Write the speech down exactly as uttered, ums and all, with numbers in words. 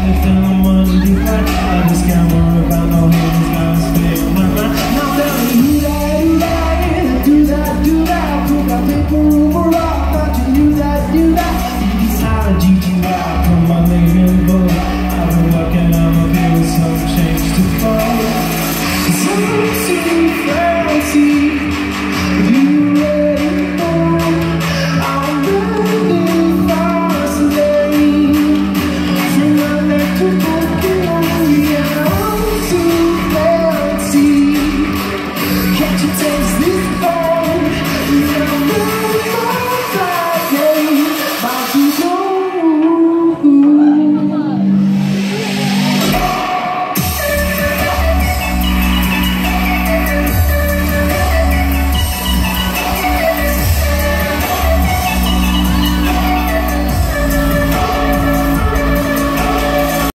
If I'm on the fly, I just can't worry about no haters, gotta stay on my mind.